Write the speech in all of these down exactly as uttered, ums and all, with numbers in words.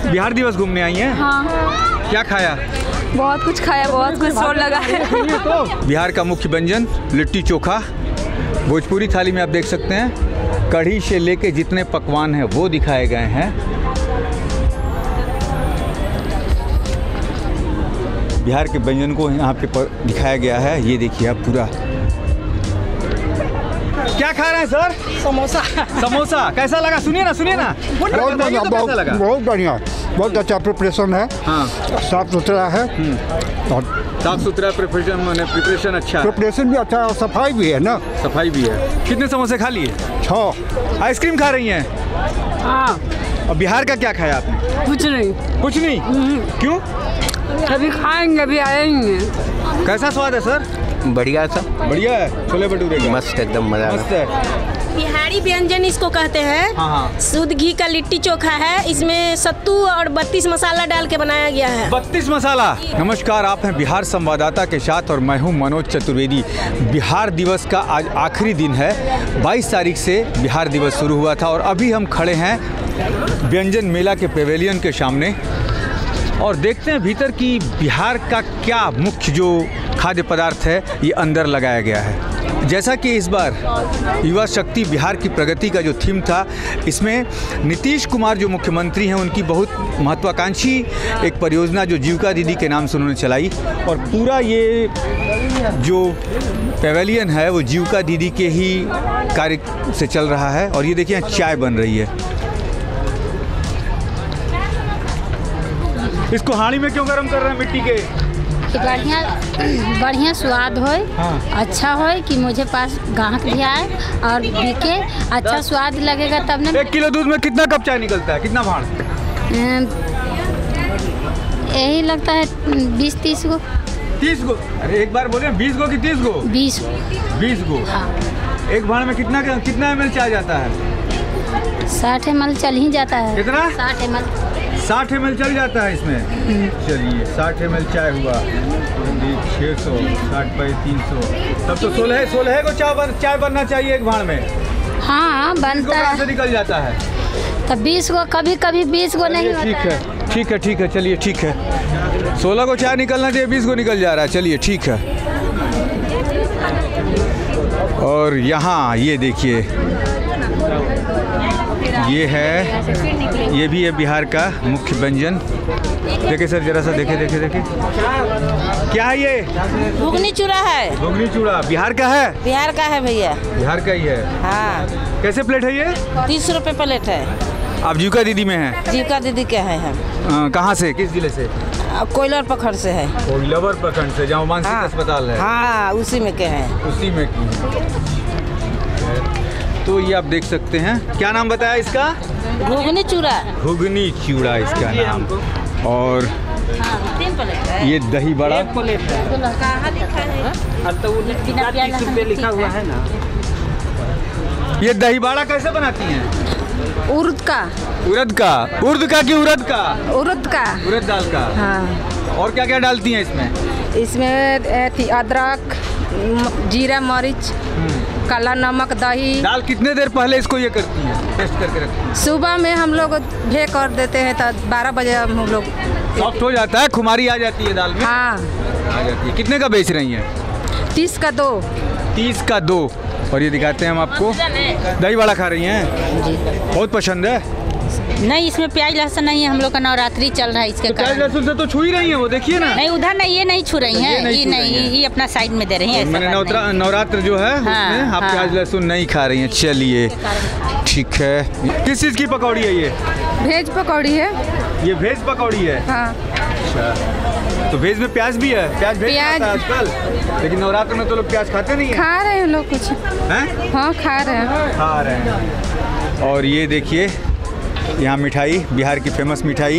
बिहार दिवस घूमने आई हैं? हाँ। क्या खाया? बहुत कुछ खाया, बहुत कुछ शोर लगा है। बिहार का मुख्य व्यंजन लिट्टी चोखा, भोजपुरी थाली में आप देख सकते हैं कढ़ी से लेके जितने पकवान हैं वो दिखाए गए हैं। बिहार के व्यंजन को यहाँ पे पर दिखाया गया है। ये देखिए आप पूरा। क्या खा रहे हैं सर? समोसा। समोसा कैसा लगा? सुनिए ना, सुनिए ना। बहुत बढ़िया, बहुत बहुत बढ़िया, बहुत अच्छा प्रिपरेशन है। हाँ, साफ सुथरा है और साफ सुथरा प्रिपरेशन, मैंने प्रिपरेशन अच्छा है। प्रिपरेशन भी अच्छा है और सफाई भी है ना। सफाई भी है। कितने समोसे खा लिए? छः। आइसक्रीम खा रही हैं? हाँ। और बिहार का क्या खाया आपने? कुछ नहीं। कुछ नहीं? क्यों? अभी खाएंगे, अभी आएंगे। कैसा स्वाद है सर? बढ़िया सा। बढ़िया है। छोले भटूरे का मस्त, एकदम मजा। मस्त है। बिहारी व्यंजन इसको कहते हैं। हाँ हाँ। शुद्ध घी का लिट्टी चोखा है। इसमें सत्तू और बत्तीस मसाला डाल के बनाया गया है। बत्तीस मसाला। नमस्कार, आप हैं बिहार संवाददाता के साथ और मैं हूं मनोज चतुर्वेदी। बिहार दिवस का आज आखिरी दिन है। बाईस तारीख से बिहार दिवस शुरू हुआ था और अभी हम खड़े हैं व्यंजन मेला के पेवेलियन के सामने और देखते हैं भीतर की बिहार का क्या मुख्य जो खाद्य पदार्थ है ये अंदर लगाया गया है। जैसा कि इस बार युवा शक्ति बिहार की प्रगति का जो थीम था, इसमें नीतीश कुमार जो मुख्यमंत्री हैं उनकी बहुत महत्वाकांक्षी एक परियोजना जो जीविका दीदी के नाम से उन्होंने चलाई और पूरा ये जो पेवेलियन है वो जीविका दीदी के ही कार्य से चल रहा है। और ये देखिए चाय बन रही है। इसको हांडी में क्यों गरम कर रहे हैं मिट्टी के? कि बढ़िया बढ़िया स्वाद हो। हाँ। अच्छा हो कि मुझे पास ग्राहक भी आए और बिके, अच्छा स्वाद लगेगा तब ना। एक किलो दूध में कितना कप चाय निकलता है? कितना भाड़? यही लगता है बीस तीस गो। तीस गो? अरे एक बार बोले बीस गो कि तीस गो? बीस बीस गो। हाँ। एक भाड़ में कितना कितना एम एल चाय जाता है? साठ एम एल चल ही जाता है। कितना? साठ एम एल। साठ एम एल चल जाता है इसमें। चलिए साठ एम एल चाय हुआ छः सौ, साठ बाई तीन सौ, तब तो सोलह सोलह को चाय बन चाय बनना चाहिए एक भाड़ में। हाँ बनता है। से निकल जाता है तब बीस गो, कभी कभी बीस गो नहीं होता। ठीक है, ठीक है, ठीक है, चलिए ठीक है। सोलह को चाय निकलना चाहिए, बीस को निकल जा रहा है। चलिए ठीक है। और यहाँ ये देखिए, ये है, ये भी है बिहार का मुख्य व्यंजन। देखे सर, जरा सा देखे देखे देखे क्या है ये? घुगनी चूड़ा है। घुगनी चूड़ा बिहार का है? बिहार का है भैया। बिहार का ही है। हाँ। कैसे प्लेट है ये? तीस रुपए प्लेट है। आप जीविका दीदी में हैं? जीविका दीदी के हैं हम। कहाँ से, किस जिले से? कोयलवर प्रखंड से है। कोयलवर प्रखंड से, जहाँ मानसिक हाँ। अस्पताल है। हाँ, उसी में के हैं। उसी में की। तो ये आप देख सकते हैं, क्या नाम बताया इसका? घुगनी चूड़ा। घुगनी चूड़ा इसका नाम। और हाँ, ये दही बड़ा। लिखा हुआ है ना। ये दही बड़ा कैसे बनाती हैं? उर्द का। उड़द का? उर्द का कि उड़द का? उर्द का। उड़द दाल का। हाँ। और क्या क्या डालती हैं इसमें? इसमें अदरक, जीरा, मरीच, काला नमक, दही। दाल कितने देर पहले इसको ये करती हैं, टेस्ट करके रखती हैं? सुबह में हम लोग भे कर देते हैं तो बारह बजे हम लोग सॉफ्ट हो जाता है, खुमारी आ जाती है दाल में। हाँ आ जाती है। कितने का बेच रही हैं? तीस का दो। तीस का दो। और ये दिखाते हैं हम आपको, दही बड़ा खा रही हैं? जी। बहुत पसंद है। नहीं, इसमें प्याज लहसुन नहीं है, हम लोग का नवरात्रि चल रहा है इसके तो प्याज लहसुन से तो छू ही रही हैं वो, देखिए ना। नहीं उधर नहीं, ये नहीं छू रही हैं, ये नहीं ये छू नहीं, रही हैं। ये अपना साइड में दे रही हैं। मैंने नवरात्र नवरात्र जो है हाँ, उसमें आप हाँ। प्याज लहसुन नहीं खा रही हैं। चलिए ठीक है। किस चीज़ की पकौड़ी है ये? भेज पकौड़ी है। ये भेज पकौड़ी है। हाँ। अच्छा, तो भेज में प्याज भी है? प्याज भेज प्याज- खाता है आजकल, लेकिन नवरात्र में तो लोग प्याज खाते नहीं हैं। खा रहे हैं लोग कुछ। हैं? हाँ खा रहे हैं। खा रहे हैं। और ये देखिए यहाँ मिठाई, बिहार की फेमस मिठाई।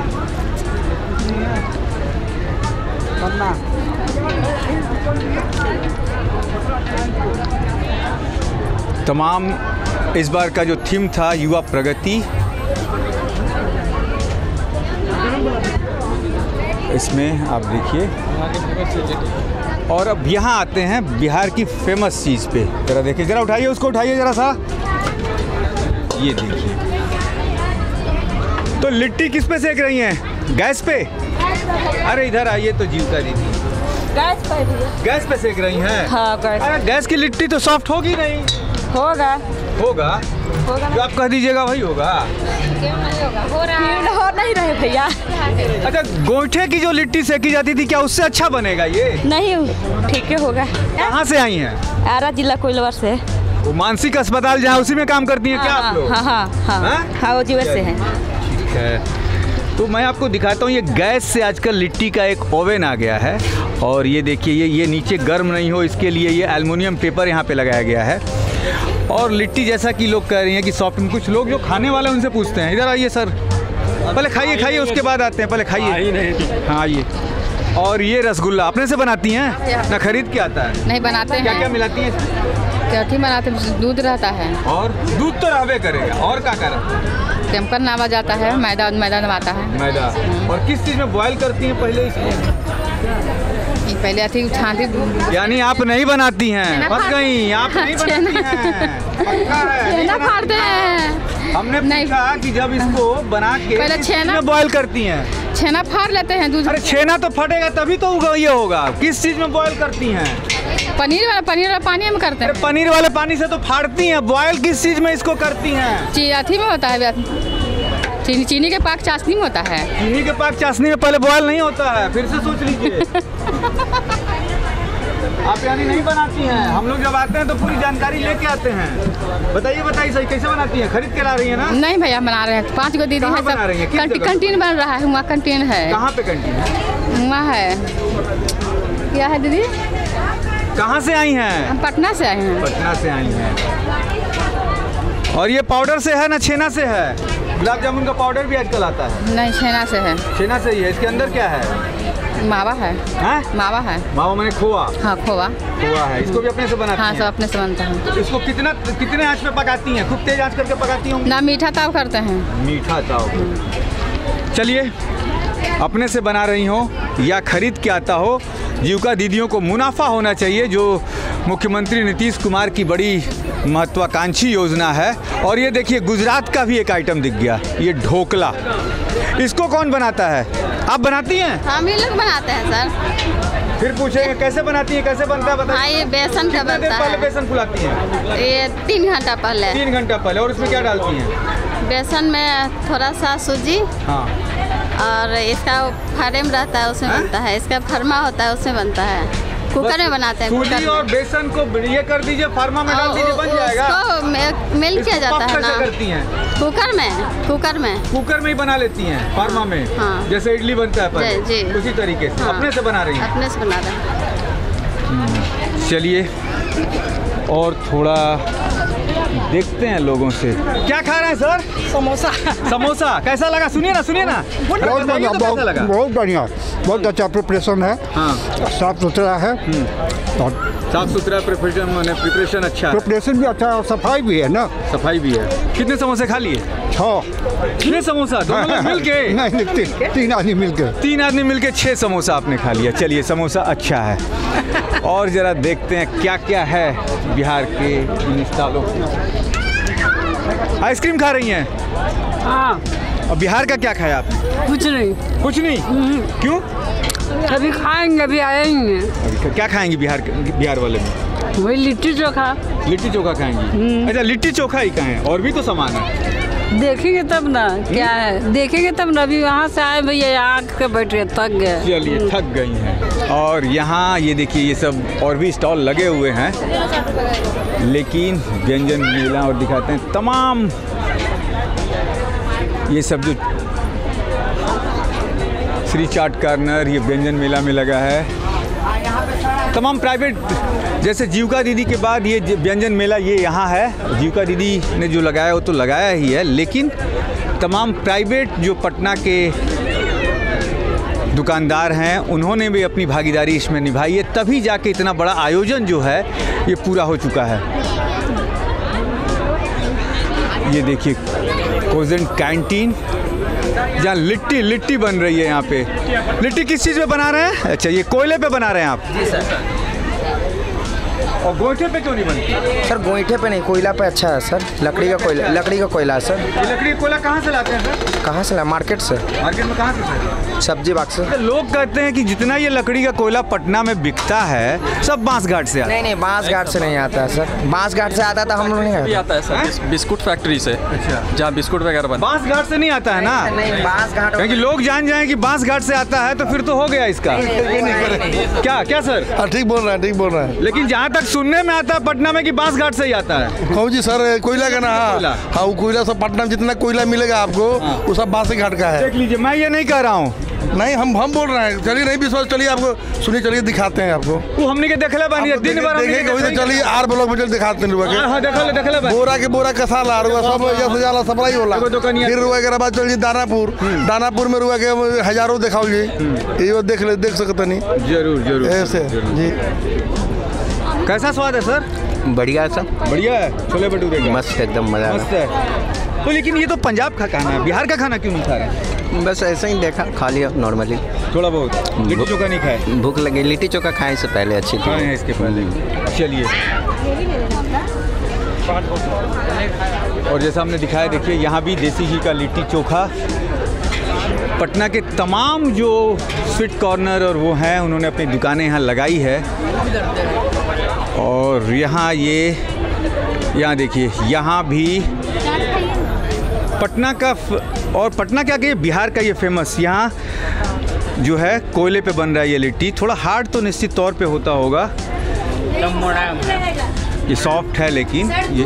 तमाम इस बार का जो थीम था युवा प्रगति, इसमें आप देखिए। और अब यहाँ आते हैं बिहार की फेमस चीज़ पे। जरा देखिए, जरा उठाइए उसको, उठाइए जरा सा। ये देखिए तो लिट्टी किस पे सेक रही हैं? गैस पे? अरे इधर आइए तो जीविका दीदी, गैस पे गैस पे सेक रही हैं? हाँ गैस। अरे गैस की लिट्टी तो सॉफ्ट होगी नहीं? होगा होगा होगा जो आप कह दीजिएगा वही होगा। क्यों नहीं होगा? हो रहा है। हो नहीं रहे भैया। अच्छा, गोईठे की जो लिट्टी सेकी जाती थी क्या उससे अच्छा बनेगा ये? नहीं ठीक है होगा। कहाँ से आई हैं? आरा जिला कोइलवर से। वो मानसिक अस्पताल जहाँ उसी में काम करती हैं क्या आप लोग? हाँ हाँ हाँ हाँ? हाँ वो जीवन से है। ठीक है, तो मैं आपको दिखाता हूँ ये गैस से आजकल लिट्टी का एक ओवन आ गया है। और ये देखिए ये ये नीचे गर्म नहीं हो इसके लिए ये एल्युमिनियम पेपर यहाँ पे लगाया गया है। और लिट्टी जैसा कि लोग कह रही हैं कि सॉफ्ट, कुछ लोग जो खाने वाले उनसे पूछते हैं, इधर आइए सर, पहले खाइए खाइए उसके बाद आते हैं, पहले खाइए। हाँ आइए। और ये रसगुल्ला अपने से बनाती हैं ना खरीद के आता है? नहीं बनाते हैं। क्या क्या मिलाती हैं? क्या बनाते हैं? दूध रहता है और दूध तो रहबे करेगा, और क्या करें? टेम्पर नामा जाता है, मैदा मैदा नवाता है। मैदा। और किस चीज़ में बॉयल करती हैं पहले इसको? पहले अथी छानती। यानी आप नहीं बनाती हैं? फंस गई, आप नहीं बनाती हैं? पक्का है? छेना फाड़ते हैं। हमने नहीं। पूछा कि जब इसको बना के पहले किस चीज़ छेना- में बॉयल करती हैं? छेना फाड़ लेते हैं दूध। अरे छेना तो फटेगा तभी तो उगा ये होगा। किस चीज़ में बॉयल करती हैं? पनीर वाला पनीर वाला पानी में करते अरे हैं। पनीर वाले पानी से तो फाड़ती हैं, बॉयल किस चीज़ में इसको करती हैं? ची अथी में होता है, चीनी चीनी के पाक चाशनी में होता है। चीनी के पाक चाशनी में पहले बॉयल नहीं होता है, फिर से सोच लीजिए। आप यानी नहीं बनाती हैं? हम लोग जब आते हैं तो पूरी जानकारी लेके आते हैं। बताइए बताइए सही कैसे बनाती हैं? खरीद के ला रही है ना? नहीं भैया बना रहे हैं, पाँच गो दीदी कहाँ है बना रही हैं? किस सब। जगह? कंटीन बन रहा है, वहाँ कंटीन है। कहाँ पे कैंटीन है? वहाँ है, क्या है दीदी? कहाँ से आई हैं? हम पटना से आए हैं। पटना से आई हैं। और ये पाउडर से है ना छेना से है? गुलाब जामुन का पाउडर भी आजकल आता है। नहीं, छेना से है। छेना से ही है। इसके अंदर क्या है? मावा है। हैं? मावा है। मावा मैंने खोआ। हाँ खोवा। खोआ है। इसको भी अपने से बनाती हाँ हैं? सब अपने से बनता है। इसको कितना कितने आंच पे पकाती हैं? खूब तेज आंच करके पकाती होंगी? ना मीठा ताव करते हैं। मीठा ताव। चलिए, अपने से बना रही हो या खरीद के आता हो, जीविका दीदियों को मुनाफा होना चाहिए, जो मुख्यमंत्री नीतीश कुमार की बड़ी महत्वाकांक्षी योजना है। और ये देखिए गुजरात का भी एक आइटम दिख गया, ये ढोकला। इसको कौन बनाता है? आप बनाती हैं? हम ही लोग बनाते हैं सर। फिर पूछेंगे कैसे बनाती हैं, कैसे बनता है हाँ बताइए। ये बेसन का कितने देर बनता पहले है। बेसन फुलाती हैं? ये तीन घंटा पहले। तीन घंटा पहले। और इसमें क्या डालती हैं? बेसन में थोड़ा सा सूजी हाँ। और इसका फरेम रहता है उसमें हाँ? बनता है। इसका फरमा होता है उसमें बनता है। कुकर में बनाते हैं। सूजी कुकर और में। बेसन को ये कर दीजिए, फार्मा में डाल दीजिए, बन जाएगा। उसको मे- मिल किया जाता है ना। करती हैं? कुकर में कुकर में कुकर में ही बना लेती हैं फार्मा में। हाँ। जैसे इडली बनता है पहले, जी, जी। उसी तरीके से हाँ। अपने से बना रही हैं। अपने से बना रहे हैं। चलिए और थोड़ा देखते हैं लोगों से। क्या खा रहे हैं सर? समोसा। समोसा कैसा लगा? सुनिए ना सुनिए ना। बहुत बताइए बढ़िया, तो कैसा बहुत लगा? बहुत बढ़िया, बहुत अच्छा प्रिपरेशन है। हाँ। साफ सुथरा है और साफ सुथरा प्रिपरेशन मैंने प्रिपरेशन अच्छा है। प्रिपरेशन भी अच्छा है और सफाई भी है ना। सफाई भी है। कितने समोसे खा लिए? छः। छह समोसा दोनों लोग मिल के? नहीं नहीं, तीन तीन आदमी मिल के। तीन आदमी मिलके छह समोसा आपने खा लिया। चलिए समोसा अच्छा है। और जरा देखते हैं क्या क्या है बिहार के इन स्टॉलों में। आइसक्रीम खा रही हैं? हाँ और बिहार का क्या खाया आपने? कुछ नहीं, कुछ नहीं। क्यों? अभी खाएंगे, अभी आएंगे। अभी क्या खाएंगी बिहार के, बिहार वाले में? वही लिट्टी चोखा लिट्टी चोखा खाएंगी। अच्छा लिट्टी चोखा ही खाएं, और भी तो सामान है। देखेंगे तब ना क्या है, देखेंगे तब ना। अभी वहाँ से आए भैया, आँख के बैठे थक गए। चलिए थक गई हैं। और यहाँ ये देखिए ये सब और भी स्टॉल लगे हुए हैं, लेकिन व्यंजन मेला और दिखाते हैं तमाम ये सब जो श्री चाट कॉर्नर ये व्यंजन मेला में लगा है। तमाम प्राइवेट जैसे जीविका दीदी के बाद ये व्यंजन मेला ये यहाँ है। जीविका दीदी ने जो लगाया वो तो लगाया ही है, लेकिन तमाम प्राइवेट जो पटना के दुकानदार हैं उन्होंने भी अपनी भागीदारी इसमें निभाई है, तभी जाके इतना बड़ा आयोजन जो है ये पूरा हो चुका है। ये देखिए कोजेंट कैंटीन, जहाँ लिट्टी लिट्टी बन रही है। यहाँ पे लिट्टी किस चीज़ पे बना रहे हैं? अच्छा ये कोयले पे बना रहे हैं आप? जी सर। और गोईठे पे क्यों नहीं बनती? सर गोईठे पे नहीं, कोयला पे अच्छा है सर। लकड़ी का कोयला, लकड़ी का कोयला है सर। ये लकड़ी का कोयला कहाँ से लाते हैं सर? कहाँ से ला? मार्केट से। मार्केट में कहाँ से सर? सब्जी बाग से। लोग कहते हैं कि जितना ये लकड़ी का कोयला पटना में बिकता है सब बांस घाट से आता है। नहीं नहीं, बांस घाट से नहीं आता है सर। बांस घाट से आता था, हम लोग नहीं आता है सर। बिस्कुट फैक्ट्री से, अच्छा, जहाँ बिस्कुट वगैरह बनता है। बांस घाट से नहीं आता है ना? नहीं, बांस घाट, क्योंकि लोग जान जाएं कि बांस घाट से आता है तो फिर तो हो गया इसका। क्या क्या सर? ठीक बोल रहा है, ठीक बोल रहा है। लेकिन जहाँ तक सुनने में आता है पटना में कि बांस घाट से ही आता है। कहूँ जी सर, कोयला का ना। हाँ हाँ, वो कोयला सब पटना में जितना कोयला मिलेगा आपको वो सब बांस घाट का है। देख लीजिए, मैं ये नहीं कह रहा हूँ। नहीं, हम हम बोल रहे हैं। चलिए, नहीं विश्वास, चलिए आपको सुनिए, चलिए दिखाते हैं आपको। वो हमने के देखले बानी दिन भर देखेंगे वही तो। चलिए आर ब्लॉक में चल दिखाते हैं। रुआ हां देखले देखले के बोरा के बोरा कसाला रुआ सब जैसे जाला सप्लाई होला। फिर रुआ के बाद चलिए दानापुर, दानापुर में रुआ के हजारों दिखाओ जी। ये देख ले, देख सकते नहीं। जरूर जरूर ऐसे जी। कैसा स्वाद है सर? बढ़िया है सर। बढ़िया है। छोले भटूरे मस्त, एकदम मजा मस्त है। तो लेकिन ये तो पंजाब का खाना है, बिहार का खाना क्यों नहीं खा रहे? बस ऐसे ही देखा, खा लिया नॉर्मली थोड़ा बहुत। लिट्टी चोखा नहीं खाए? भूख लगी, लिट्टी चोखा खाए से पहले अच्छी थी। खाए हैं इसके पहले। चलिए, और जैसा हमने दिखाया, देखिए यहाँ भी देसी घी का लिट्टी चोखा। पटना के तमाम जो स्वीट कॉर्नर और वो हैं, उन्होंने अपनी दुकानें यहाँ लगाई है। और यहाँ ये यहाँ देखिए, यहाँ भी पटना का और पटना क्या कहिए, बिहार का ये फेमस यहाँ जो है कोयले पे बन रहा है ये लिट्टी। थोड़ा हार्ड तो निश्चित तौर पे होता होगा, ये सॉफ्ट है लेकिन ये।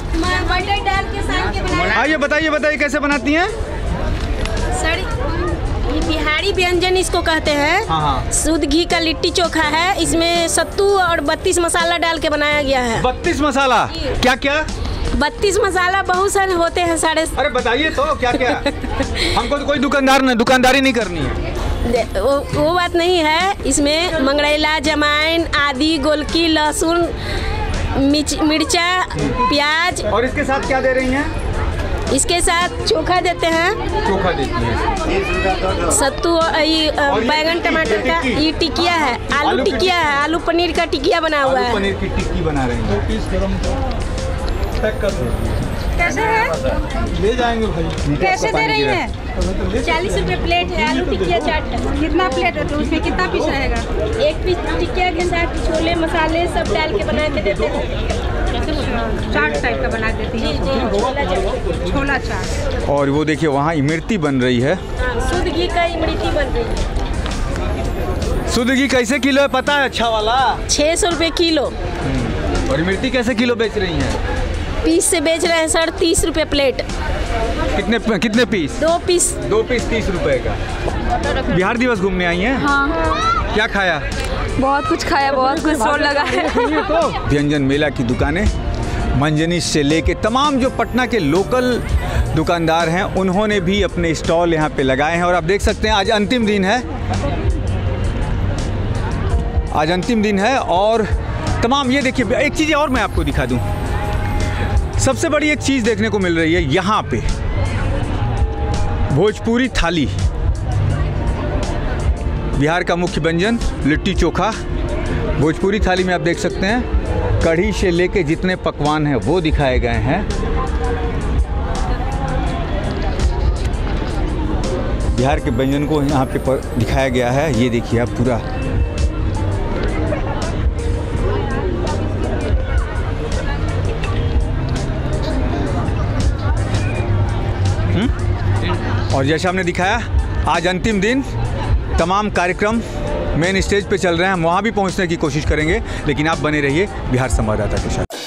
आइए बताइए बताइए कैसे बनाती हैं? सर, ये बिहारी व्यंजन इसको कहते हैं। हाँ हाँ। शुद्ध घी का लिट्टी चोखा है। इसमें सत्तू और बत्तीस मसाला डाल के बनाया गया है। बत्तीस मसाला? क्या क्या? बत्तीस मसाला बहुत सारे होते हैं सारे। अरे बताइए तो क्या क्या? हमको तो कोई दुकानदार नहीं, दुकानदारी नहीं करनी है। वो, वो बात नहीं है। इसमें मंगरैला, जमाइन, आदि, गोलकी, लहसुन, मिर्चा, प्याज। और इसके साथ क्या दे रही हैं? इसके साथ चोखा देते हैं। चोखा देती हैं। सत्तू, ये बैगन टमाटर का ये टिकिया है। आलू टिकिया है। आलू पनीर का टिकिया बना हुआ है। पनीर की टिक्की बना रही हैं। कैसे है? ले जाएंगे भाई। कैसे दे रही हैं? चालीस रुपए प्लेट है। आलू टिकिया चाट है। कितना प्लेट है? तो उसमें कितना पीस रहेगा? एक पीस टिकिया के साथ छोले मसाले सब डाल के बना के देते हैं। चाट टाइप का बना देती है, छोला चाट। और वो देखिए वहाँ इमरती बन रही है। शुद्ध घी का इमरती बन रही है। शुद्ध घी कैसे किलो है पता है? अच्छा वाला छः सौ रुपये किलो। और इमरती कैसे किलो बेच रही हैं? पीस से बेच रहे हैं सर, तीस रुपये प्लेट। कितने कितने पीस? दो पीस। दो पीस तीस रुपए का। बिहार दिवस घूमने आई हैं? हाँ। क्या खाया? बहुत कुछ खाया, बहुत कुछ स्टॉल लगा है। व्यंजन मेला की दुकानें, मंजनी से लेके तमाम जो पटना के लोकल दुकानदार हैं, उन्होंने भी अपने स्टॉल यहाँ पे लगाए हैं। और आप देख सकते हैं आज अंतिम दिन है, आज अंतिम दिन है। और तमाम ये देखिए, एक चीज़ और मैं आपको दिखा दूँ। सबसे बड़ी एक चीज़ देखने को मिल रही है यहाँ पे, भोजपुरी थाली। बिहार का मुख्य व्यंजन लिट्टी चोखा। भोजपुरी थाली में आप देख सकते हैं कढ़ी से लेके जितने पकवान हैं वो दिखाए गए हैं। बिहार के व्यंजन को यहाँ पे दिखाया गया है। ये देखिए आप पूरा और जैसे हमने दिखाया, आज अंतिम दिन, तमाम कार्यक्रम मेन स्टेज पे चल रहे हैं। हम वहाँ भी पहुँचने की कोशिश करेंगे, लेकिन आप बने रहिए बिहार संवाददाता के साथ।